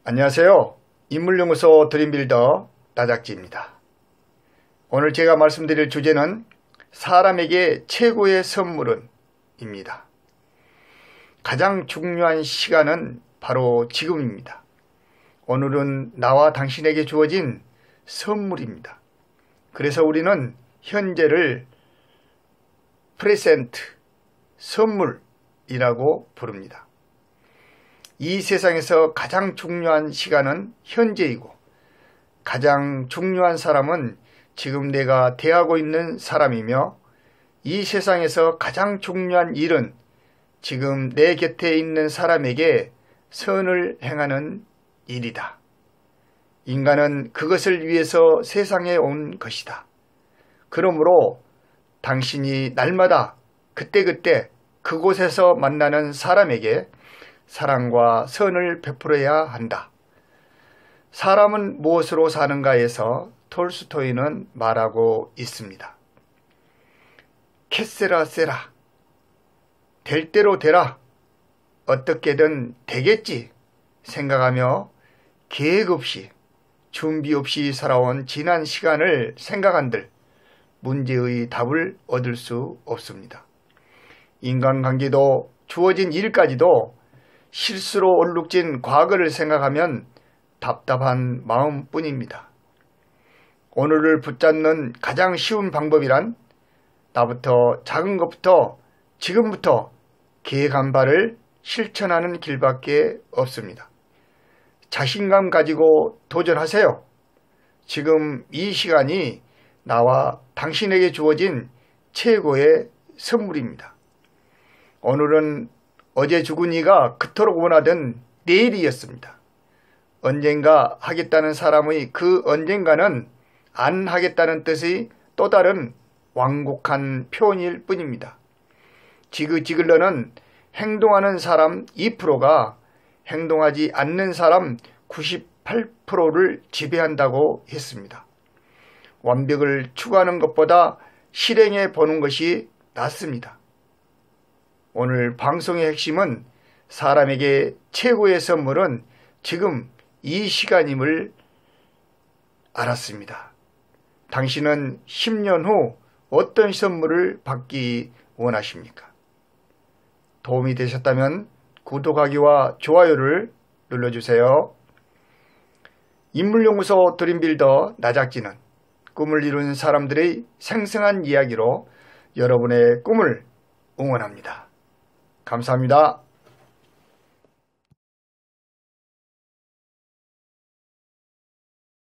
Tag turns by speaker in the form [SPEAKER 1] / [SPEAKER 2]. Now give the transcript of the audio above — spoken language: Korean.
[SPEAKER 1] 안녕하세요. 인물연구소 드림빌더 나작지입니다. 오늘 제가 말씀드릴 주제는 사람에게 최고의 선물은 입니다. 가장 중요한 시간은 바로 지금입니다. 오늘은 나와 당신에게 주어진 선물입니다. 그래서 우리는 현재를 프레젠트, 선물이라고 부릅니다. 이 세상에서 가장 중요한 시간은 현재이고 가장 중요한 사람은 지금 내가 대하고 있는 사람이며 이 세상에서 가장 중요한 일은 지금 내 곁에 있는 사람에게 선을 행하는 일이다. 인간은 그것을 위해서 세상에 온 것이다. 그러므로 당신이 날마다 그때그때 그곳에서 만나는 사람에게 사랑과 선을 베풀어야 한다. 사람은 무엇으로 사는가에서 톨스토이는 말하고 있습니다. 캐세라 세라, 될 대로 되라, 어떻게든 되겠지 생각하며 계획 없이 준비 없이 살아온 지난 시간을 생각한들 문제의 답을 얻을 수 없습니다. 인간관계도 주어진 일까지도 실수로 얼룩진 과거를 생각하면 답답한 마음뿐입니다. 오늘을 붙잡는 가장 쉬운 방법이란 나부터 작은 것부터 지금부터 계획한 바를 실천하는 길밖에 없습니다. 자신감 가지고 도전하세요. 지금 이 시간이 나와 당신에게 주어진 최고의 선물입니다. 오늘은 어제 죽은 이가 그토록 원하던 내일이었습니다. 언젠가 하겠다는 사람의 그 언젠가는 안 하겠다는 뜻의 또 다른 완곡한 표현일 뿐입니다. 지그지글러는 행동하는 사람 2%가 행동하지 않는 사람 98%를 지배한다고 했습니다. 완벽을 추구하는 것보다 실행해 보는 것이 낫습니다. 오늘 방송의 핵심은 사람에게 최고의 선물은 지금 이 시간임을 알았습니다. 당신은 10년 후 어떤 선물을 받기 원하십니까? 도움이 되셨다면 구독하기와 좋아요를 눌러주세요. 인물연구소 드림빌더 나작지는 꿈을 이룬 사람들의 생생한 이야기로 여러분의 꿈을 응원합니다. 감사합니다.